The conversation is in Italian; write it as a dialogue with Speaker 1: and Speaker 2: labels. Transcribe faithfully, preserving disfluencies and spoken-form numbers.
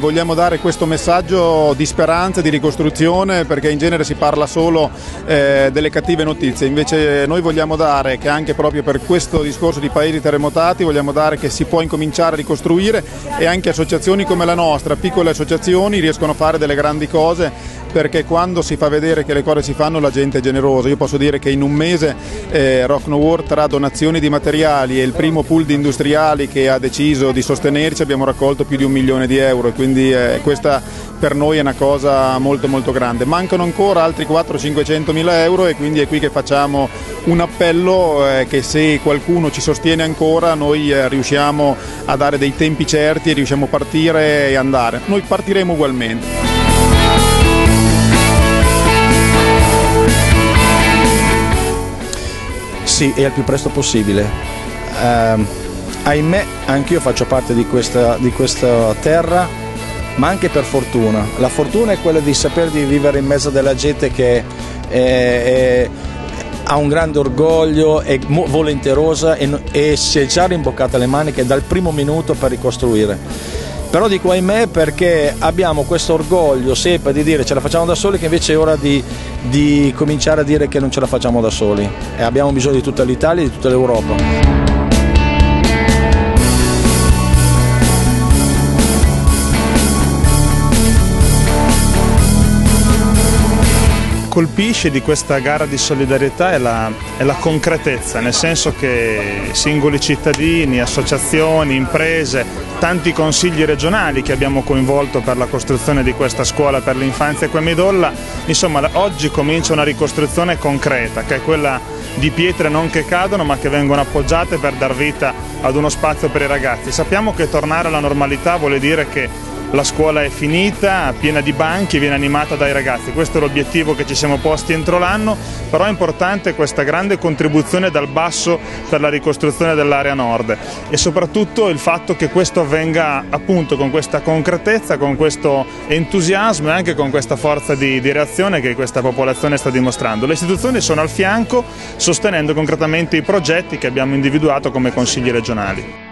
Speaker 1: vogliamo dare questo messaggio di speranza, di ricostruzione, perché in genere si parla solo eh, delle cattive notizie, invece noi vogliamo dare che anche proprio per questo discorso di paesi terremotati vogliamo dare che si può incominciare a ricostruire, e anche associazioni come la nostra, piccole associazioni, riescono a fare delle grandi cose, perché quando si fa vedere che le cose si fanno la gente è generosa. Io posso dire che in un mese eh, Rock No War, tra donazioni di materiali e il primo pool di industriali che ha deciso di sostenerci, abbiamo raccolto più di un milione di euro, e quindi eh, questa per noi è una cosa molto molto grande. Mancano ancora altri quattrocento cinquecento mila euro, e quindi è qui che facciamo un appello eh, che se qualcuno ci sostiene ancora noi eh, riusciamo a dare dei tempi certi e riusciamo a partire e andare. Noi partiremo ugualmente.
Speaker 2: Sì, e al più presto possibile. Eh, ahimè, anch'io faccio parte di questa, di questa terra, ma anche per fortuna. La fortuna è quella di saper di vivere in mezzo della gente che è, è, ha un grande orgoglio, è volenterosa e, e si è già rimboccata le maniche dal primo minuto per ricostruire. Però dico ahimè perché abbiamo questo orgoglio sempre di dire ce la facciamo da soli, che invece è ora di, di cominciare a dire che non ce la facciamo da soli, e abbiamo bisogno di tutta l'Italia e di tutta l'Europa.
Speaker 3: Colpisce di questa gara di solidarietà è la, è la concretezza, nel senso che singoli cittadini, associazioni, imprese, tanti consigli regionali che abbiamo coinvolto per la costruzione di questa scuola per l'infanzia qui a Midolla, insomma oggi comincia una ricostruzione concreta, che è quella di pietre non che cadono ma che vengono appoggiate per dar vita ad uno spazio per i ragazzi. Sappiamo che tornare alla normalità vuole dire che la scuola è finita, piena di banchi, viene animata dai ragazzi. Questo è l'obiettivo che ci siamo posti entro l'anno, però è importante questa grande contribuzione dal basso per la ricostruzione dell'area nord, e soprattutto il fatto che questo avvenga appunto con questa concretezza, con questo entusiasmo e anche con questa forza di, di reazione che questa popolazione sta dimostrando. Le istituzioni sono al fianco, sostenendo concretamente i progetti che abbiamo individuato come consigli regionali.